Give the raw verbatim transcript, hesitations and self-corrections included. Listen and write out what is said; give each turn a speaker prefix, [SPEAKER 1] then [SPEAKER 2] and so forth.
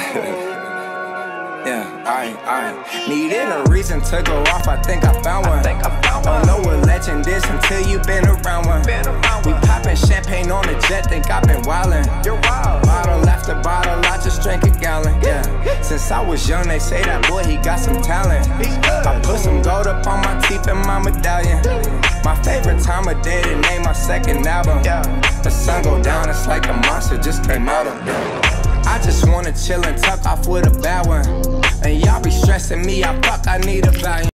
[SPEAKER 1] Yeah, I, I needed a reason to go off, I think I found one. I think I found one. Don't know what legend is until you been around one. Been around we poppin' champagne on the jet, think I've been wildin'. You're wild. Bottle after bottle, I just drank a gallon. Yeah, since I was young, they say that boy, he got some talent. I put some gold up on my teeth and my medallion. My favorite time of day to name my second album. The sun go down, it's like a monster just came out of them. I just wanna chill and tuck off with a bad one. And y'all be stressing me, I fuck, I need a value.